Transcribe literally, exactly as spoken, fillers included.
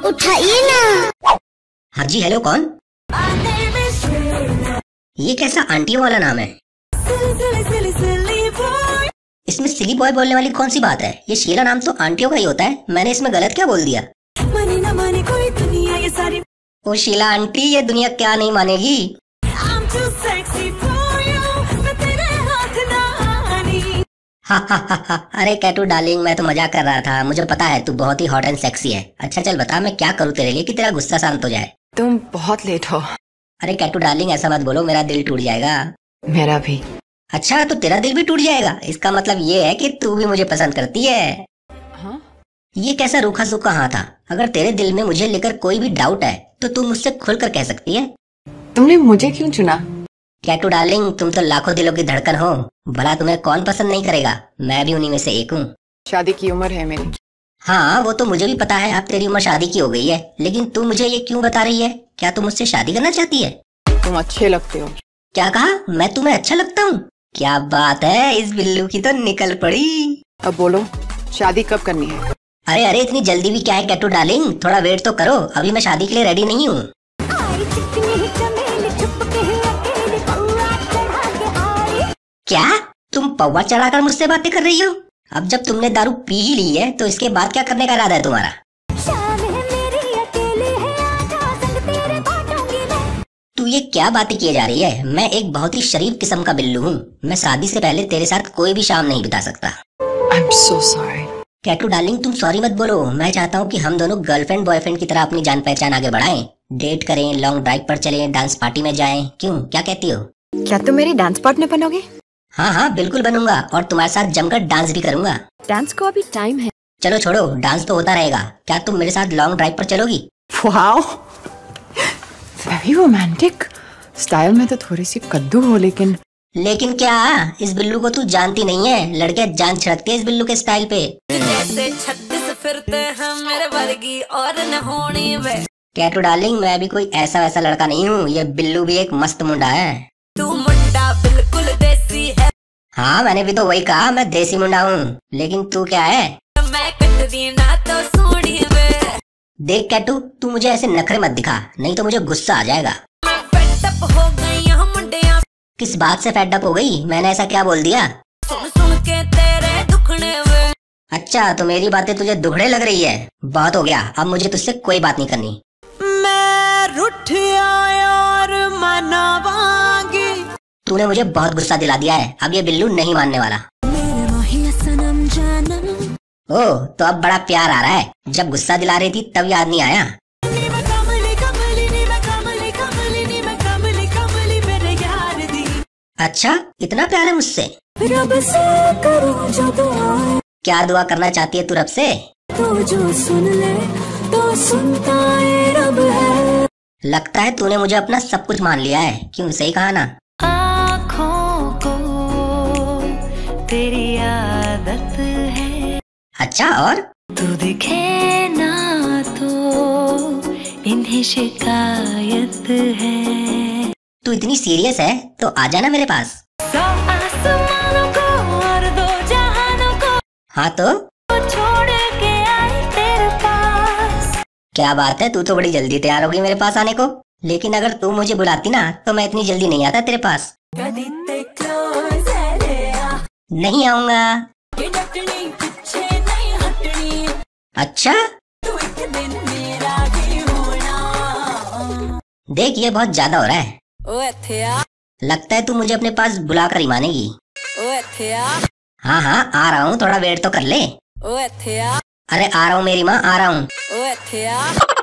उठाइए ना। हाँ जी, हेलो, कौन? ये कैसा आंटियों वाला नाम है? इसमें सिली बॉय बोलने वाली कौन सी बात है? ये शीला नाम तो आंटियों का ही होता है। मैंने इसमें गलत क्या बोल दिया? माने ना माने कोई दुनिया ये सारी। ओ शीला आंटी, ये दुनिया क्या नहीं मानेगी? हा हा हा हा। अरे कैटू डार्लिंग, मैं तो मजाक कर रहा था। मुझे पता है तू बहुत ही हॉट एंड सेक्सी है। अच्छा चल बता, मैं क्या करूँ तेरे लिए कि तेरा गुस्सा शांत हो जाए? तुम बहुत लेट हो। अरे कैटू डार्लिंग, ऐसा मत बोलो, मेरा दिल टूट जाएगा। मेरा भी। अच्छा, तो तेरा दिल भी टूट जाएगा? इसका मतलब ये है कि तू भी मुझे पसंद करती है। हाँ? ये कैसा रूखा सूखा हाँ था? अगर तेरे दिल में मुझे लेकर कोई भी डाउट है तो तू मुझसे खुलकर कह सकती है। तुमने मुझे क्यों चुना? कैटू डार्लिंग, तुम तो लाखों दिलों की धड़कन हो। भला तुम्हें कौन पसंद नहीं करेगा? मैं भी उन्हीं में से एक हूँ। शादी की उम्र है मेरी। हाँ, वो तो मुझे भी पता है। अब तेरी उम्र शादी की हो गई है, लेकिन तू मुझे ये क्यों बता रही है? क्या तू मुझसे शादी करना चाहती है? तुम अच्छे लगते हो। क्या कहा? मैं तुम्हें अच्छा लगता हूँ? क्या बात है, इस बिल्लू की तो निकल पड़ी। अब बोलो, शादी कब करनी है? अरे अरे, इतनी जल्दी भी क्या है कैटू डार्लिंग? थोड़ा वेट तो करो, अभी मैं शादी के लिए रेडी नहीं हूँ। क्या तुम पौवा चढ़ाकर मुझसे बातें कर रही हो? अब जब तुमने दारू पी ही ली है तो इसके बाद क्या करने का इरादा है तुम्हारा? तू ये क्या बातें किए जा रही है? मैं एक बहुत ही शरीफ किस्म का बिल्लू हूँ। मैं शादी से पहले तेरे साथ कोई भी शाम नहीं बिता सकता। I'm so sorry. कैटू डार्लिंग, तुम सॉरी मत बोलो। मैं चाहता हूँ कि हम दोनों गर्लफ्रेंड बॉयफ्रेंड की तरह अपनी जान पहचान आगे बढ़ाएं, डेट करें, लॉन्ग ड्राइव पर चलें, डांस पार्टी में जाएं। क्यों, क्या कहती हो? क्या तुम मेरी डांस पार्टनर बनोगे? हाँ हाँ बिल्कुल बनूंगा, और तुम्हारे साथ जमकर डांस भी करूंगा। डांस को अभी टाइम है। चलो छोड़ो, डांस तो होता रहेगा। क्या तुम मेरे साथ लॉन्ग ड्राइव पर चलोगी? Wow, very romantic. स्टाइल में तो थोड़ी सी कद्दू हो, लेकिन लेकिन क्या? इस बिल्लू को तू जानती नहीं है। लड़के जान छिड़कते इस बिल्लू के स्टाइल पे। जैसे छत्तीस फिरते हैं मेरे वर्गी और न होनी वे। कैटू डार्लिंग, मैं भी कोई ऐसा वैसा लड़का नहीं हूँ। ये बिल्लू भी एक मस्त मुंडा है। तू मुंडा बिल्कुल देसी है। हाँ, मैंने भी तो वही कहा, मैं देसी मुंडा हूँ। लेकिन तू क्या है? मैं कटरी ना तो सोनी वे। देख कैटू, तू मुझे ऐसे नखरे मत दिखा, नहीं तो मुझे गुस्सा आ जाएगा। मैं फेड अप हो गई हूँ मुंडिया। किस बात से फेड अप हो गई? मैंने ऐसा क्या बोल दिया? सुन सुन के तेरे दुखने वे। अच्छा, तो मेरी बातें तुझे दुखड़े लग रही है? बहुत हो गया, अब मुझे तुझसे कोई बात नहीं करनी। मैं रूठ आया और मनावांगी। तूने मुझे बहुत गुस्सा दिला दिया है। अब ये बिल्लू नहीं मानने वाला। ओह, तो अब बड़ा प्यार आ रहा है। जब गुस्सा दिला रही थी तब याद नहीं आया? अच्छा, इतना प्यार है मुझसे? रब से करूं जो दुआ। क्या दुआ करना चाहती है तू रब से? तो जो सुन ले तो सुनता है रब है। लगता है तूने मुझे अपना सब कुछ मान लिया है। क्यों, सही कहा ना? आँखों को तेरी आदत है। अच्छा, और? तू दिखे ना तो इन्हें शिकायत है। तू इतनी सीरियस है तो आ जाना मेरे पास। सौ आसमानों को और दो जहानों को हाँ तो? छोड़ के आई तेरे पास। क्या बात है, तू तो बड़ी जल्दी तैयार होगी मेरे पास आने को। लेकिन अगर तू मुझे बुलाती ना तो मैं इतनी जल्दी नहीं आता तेरे पास। नहीं आऊंगा। अच्छा, देख ये बहुत ज्यादा हो रहा है। ओए थिया। लगता है तू मुझे अपने पास बुला कर ही मानेगी। ओए थिया। हाँ हाँ आ रहा हूँ, थोड़ा वेट तो कर ले। ओए थिया। अरे आ रहा हूँ मेरी माँ, आ रहा हूँ। ओए थिया।